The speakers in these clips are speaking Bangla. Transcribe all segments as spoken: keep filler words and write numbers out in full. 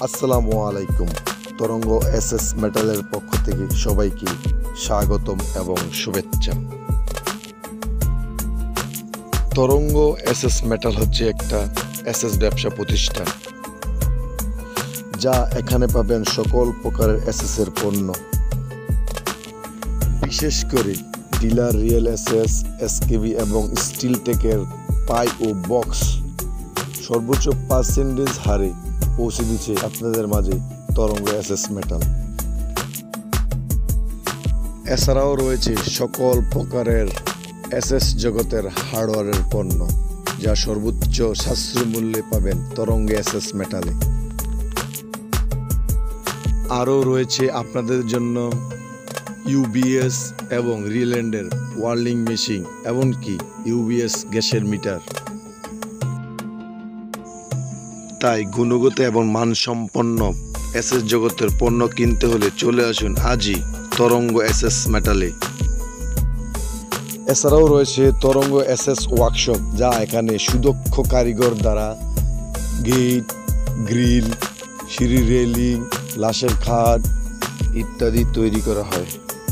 আসসালামু আলাইকুম। তরঙ্গ এস এস মেটালের পক্ষ থেকে সবাইকে স্বাগতম এবং শুভেচ্ছা। তরঙ্গ এস এস মেটাল হচ্ছে একটা এস এস ব্যবসা প্রতিষ্ঠান, যা এখানে পাবেন সকল প্রকারের এস এস এর পণ্য, বিশেষ করে dealer real S S, SKB এবং স্টিল টেকের পাই ও বক্স সর্বোচ্চ পার্সেন্টেজ হারে পৌঁছে দিচ্ছে আপনাদের মাঝে তরঙ্গ এস এস মেটাল। এছাড়াও রয়েছে সকল প্রকারের এস এস জগতের হার্ডওয়্যারের পণ্য, যা সর্বোচ্চ সাশ্রয়ী মূল্যে পাবেন তরঙ্গ এস এস মেটালে। আরও রয়েছে আপনাদের জন্য ইউবিএস এবং রিল্যান্ডের ওয়ার্লিং মেশিন, এমনকি ইউবিএস গ্যাসের মিটার। তাই গুণগত এবং মানসম্পন্ন এস এস জগতের পণ্য কিনতে হলে চলে আসুন আজই তরঙ্গ এস এস মেটালে। এছাড়াও রয়েছে তরঙ্গ এস এস ওয়ার্কশপ, যা এখানে সুদক্ষ কারিগর দ্বারা গেট, গ্রিল, সিঁড়ি রেলিং, লাশের খাট ইত্যাদি তৈরি করা হয়।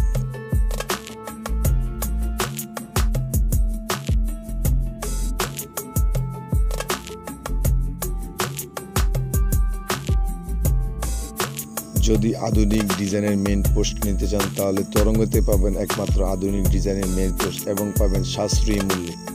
যদি আধুনিক ডিজাইনের মেইন পোস্ট নিতে চান, তাহলে তরঙ্গতে পাবেন একমাত্র আধুনিক ডিজাইনের মেইন পোস্ট এবং পাবেন সাশ্রয়ী মূল্যে।